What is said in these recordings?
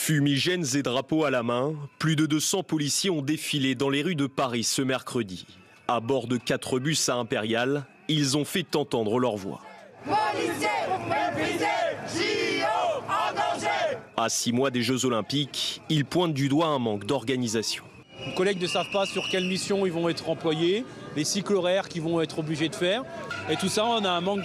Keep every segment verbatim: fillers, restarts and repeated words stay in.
Fumigènes et drapeaux à la main, plus de deux cents policiers ont défilé dans les rues de Paris ce mercredi. À bord de quatre bus à Impérial, ils ont fait entendre leur voix. Policiers, méprisés, J O en danger. À six mois des Jeux Olympiques, ils pointent du doigt un manque d'organisation. Les collègues ne savent pas sur quelle mission ils vont être employés, les cycles horaires qu'ils vont être obligés de faire. Et tout ça, on a un manque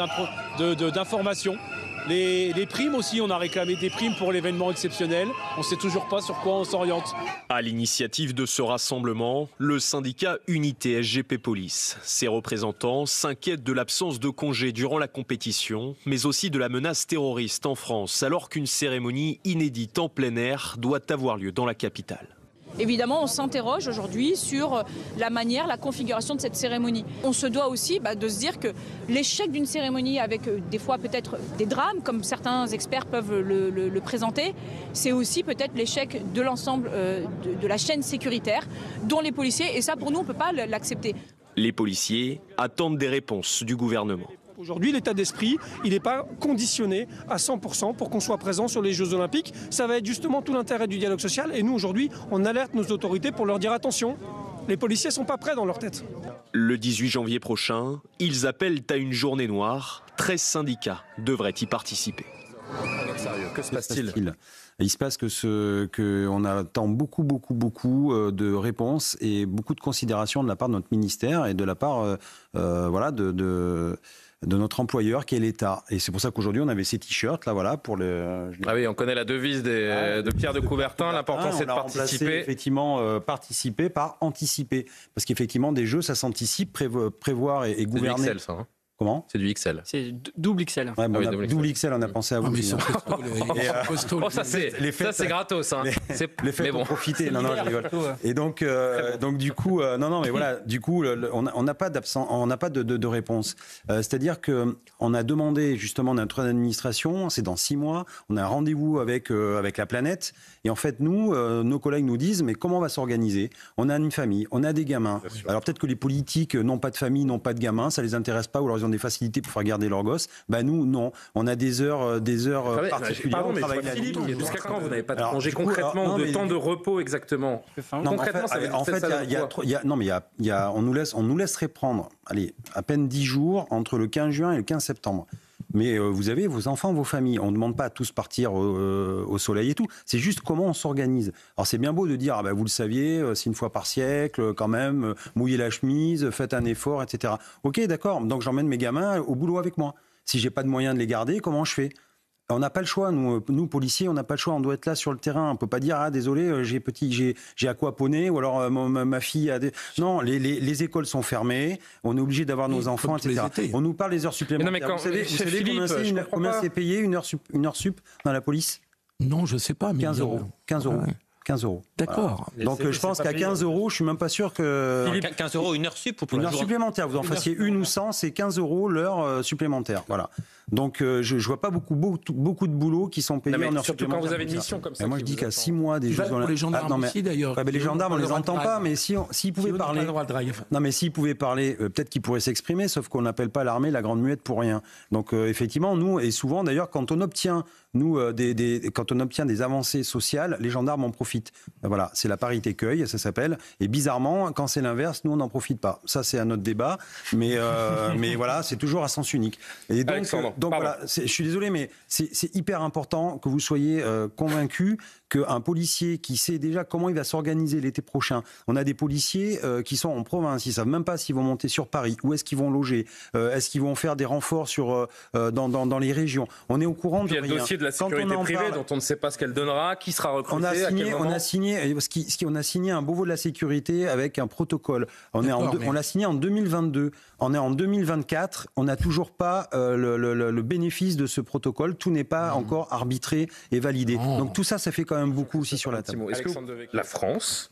d'informations. Les, les primes aussi, on a réclamé des primes pour l'événement exceptionnel. On ne sait toujours pas sur quoi on s'oriente. À l'initiative de ce rassemblement, le syndicat Unité S G P Police. Ses représentants s'inquiètent de l'absence de congés durant la compétition, mais aussi de la menace terroriste en France, alors qu'une cérémonie inédite en plein air doit avoir lieu dans la capitale. Évidemment, on s'interroge aujourd'hui sur la manière, la configuration de cette cérémonie. On se doit aussi bah, de se dire que l'échec d'une cérémonie avec euh, des fois peut-être des drames, comme certains experts peuvent le, le, le présenter, c'est aussi peut-être l'échec de l'ensemble euh, de, de la chaîne sécuritaire, dont les policiers, et ça pour nous on ne peut pas l'accepter. Les policiers attendent des réponses du gouvernement. Aujourd'hui, l'état d'esprit, il n'est pas conditionné à cent pour cent pour qu'on soit présent sur les Jeux Olympiques. Ça va être justement tout l'intérêt du dialogue social. Et nous, aujourd'hui, on alerte nos autorités pour leur dire attention, les policiers ne sont pas prêts dans leur tête. Le dix-huit janvier prochain, ils appellent à une journée noire. treize syndicats devraient y participer. Que se passe-t-il ? Il se passe que ce, que on attend beaucoup, beaucoup, beaucoup de réponses et beaucoup de considérations de la part de notre ministère et de la part, euh, euh, voilà, de, de, de notre employeur qui est l'État. Et c'est pour ça qu'aujourd'hui on avait ces t-shirts là, voilà, pour le. Ah oui, on connaît la devise des, ah, de Pierre de Coubertin. L'important, c'est de participer. Effectivement, euh, participer par anticiper, parce qu'effectivement des jeux, ça s'anticipe, prévo- prévoir et, et gouverner. C'est du X L, ça. Hein. Comment ? C'est du X L. C'est double X L. Ouais, bon, ah oui, on a, double, double X L, on a pensé à vous. Ah, mais aussi, ils sont hein. et, euh, costauds, oh, ça, c'est, les fêtes, ça, c'est gratos. Hein. Les, c'est, les fêtes bon. ont profité. Non, non, je rigole. Et donc, euh, donc du coup, euh, non, non, mais voilà, du coup, le, le, on n'a pas d'absent, on n'a pas de, de, de réponse. Euh, c'est-à-dire que on a demandé justement notre administration, c'est dans six mois, on a un rendez-vous avec euh, avec la planète. Et en fait, nous, euh, nos collègues nous disent, mais comment on va s'organiser ? On a une famille, on a des gamins. Alors peut-être que les politiques n'ont pas de famille, n'ont pas de gamins, ça les intéresse pas, ou alors ils ont des facilités pour faire garder leurs gosses. Bah nous, non. On a des heures, des heures Attendez, particulières. Pardon, on mais travaille Philippe, la nuit. jusqu'à quand vous n'avez pas de Alors, congé coup, concrètement, alors, non, de mais, temps de repos exactement? Non, Concrètement, en fait, ça veut en fait, il y a, il y a, non, mais il y a, il y a, on nous laisse, on nous laisserait prendre, allez, à peine dix jours entre le quinze juin et le quinze septembre. Mais euh, vous avez vos enfants, vos familles. On ne demande pas à tous partir euh, au soleil et tout. C'est juste comment on s'organise. Alors c'est bien beau de dire, ah ben, vous le saviez, euh, c'est une fois par siècle, quand même, euh, mouillez la chemise, faites un effort, et cetera. Ok, d'accord. Donc j'emmène mes gamins au boulot avec moi. Si j'ai pas de moyen de les garder, comment je fais ? On n'a pas le choix, nous, nous policiers, on n'a pas le choix, on doit être là sur le terrain. On peut pas dire, ah désolé, j'ai petit, j'ai, j'ai aquaponé, ou alors euh, ma, ma fille a des... Non, les, les, les écoles sont fermées, on est obligé d'avoir nos oui, enfants, et cetera. On nous parle des heures supplémentaires. Non, mais quand, vous savez, vous savez Philippe, combien, c'est, une, combien c'est payé une heure, sup, une heure sup dans la police ? Non, je sais pas. Mais quinze euros. quinze euros. Ouais. quinze euros. D'accord. Voilà. Donc je pense qu'à quinze euros, je suis même pas sûr que... Philippe, quinze euros une heure sup ou pour une heure supplémentaire, vous en fassiez une ou cent, c'est quinze euros l'heure euh, supplémentaire. Voilà. Donc euh, je, je vois pas beaucoup, beaucoup, beaucoup de boulots qui sont payés non, en heure surtout supplémentaire. Quand vous avez une mission comme ça. Et moi je dis qu'à six mois des Jeux Olympiques. Les gendarmes ah, non, mais, aussi d'ailleurs. Ouais, mais les gendarmes on les entend pas, mais si on, s'ils pouvaient parler. Non mais s'ils pouvaient parler, euh, peut-être qu'ils pourraient s'exprimer, sauf qu'on n'appelle pas l'armée la grande muette pour rien. Donc euh, effectivement nous et souvent d'ailleurs quand on obtient nous euh, des, des quand on obtient des avancées sociales, les gendarmes en profitent. Voilà, c'est la parité cueil, ça s'appelle. Et bizarrement, quand c'est l'inverse, nous on n'en profite pas. Ça c'est un autre débat, mais euh, mais voilà, c'est toujours à sens unique. Et donc euh, donc voilà, c'est, je suis désolé, mais c'est, c'est hyper important que vous soyez euh, convaincus qu'un policier qui sait déjà comment il va s'organiser l'été prochain. On a des policiers euh, qui sont en province, ils savent même pas s'ils vont monter sur Paris, où est-ce qu'ils vont loger, euh, est-ce qu'ils vont faire des renforts sur euh, dans, dans dans les régions. On est au courant de rien. Il y a le dossier de la sécurité privée parle, dont on ne sait pas ce qu'elle donnera, qui sera recruté. On a signé, à quel moment. on a signé, ce qui, ce qui, on a signé un Beauvau de la sécurité avec un protocole. On est en, mais... on l'a signé en deux mille vingt-deux. On est en deux mille vingt-quatre. On n'a toujours pas euh, le, le, le bénéfice de ce protocole. Tout n'est pas mmh. encore arbitré et validé. Oh. Donc tout ça, ça fait quand même beaucoup aussi sur la table. Est-ce que la France,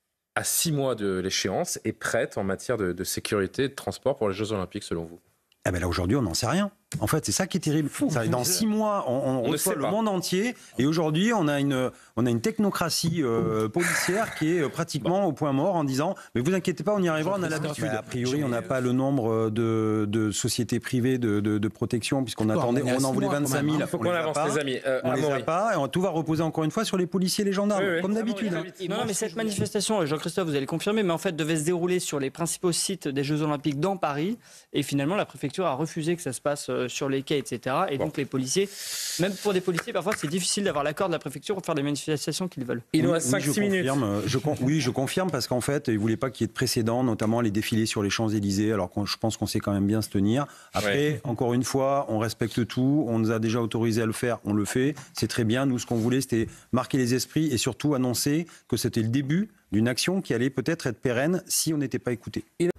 à six mois de l'échéance, est prête en matière de, de sécurité et de transport pour les Jeux Olympiques, selon vous ? Ah ben là aujourd'hui, on n'en sait rien. En fait, c'est ça qui est terrible. Ça, dans six mois, on, on, on reçoit le monde entier. Et aujourd'hui, on a une, on a une technocratie euh, policière qui est pratiquement au point mort en disant « Mais vous inquiétez pas, on y arrivera, on a l'habitude. » A priori, on n'a pas le nombre de, de sociétés privées de, de, de protection, puisqu'on attendait, on en voulait vingt-cinq mille. Il faut qu'on avance, les amis. Euh, on les a pas. Et tout va reposer encore une fois sur les policiers et les gendarmes, oui, oui. comme d'habitude. Hein. Non, non, mais cette manifestation, Jean-Christophe, vous allez le confirmer, mais en fait, devait se dérouler sur les principaux sites des Jeux Olympiques dans Paris. Et finalement, la préfecture a refusé que ça se passe sur les quais, et cetera. Et bon. donc, les policiers, même pour des policiers, parfois, c'est difficile d'avoir l'accord de la préfecture pour faire des manifestations qu'ils veulent. Il nous reste cinq six minutes. Je con... Oui, je confirme, parce qu'en fait, ils ne voulaient pas qu'il y ait de précédents, notamment les défilés sur les Champs-Élysées, alors que je pense qu'on sait quand même bien se tenir. Après, ouais. encore une fois, on respecte tout. On nous a déjà autorisé à le faire, on le fait. C'est très bien. Nous, ce qu'on voulait, c'était marquer les esprits et surtout annoncer que c'était le début d'une action qui allait peut-être être pérenne si on n'était pas écouté.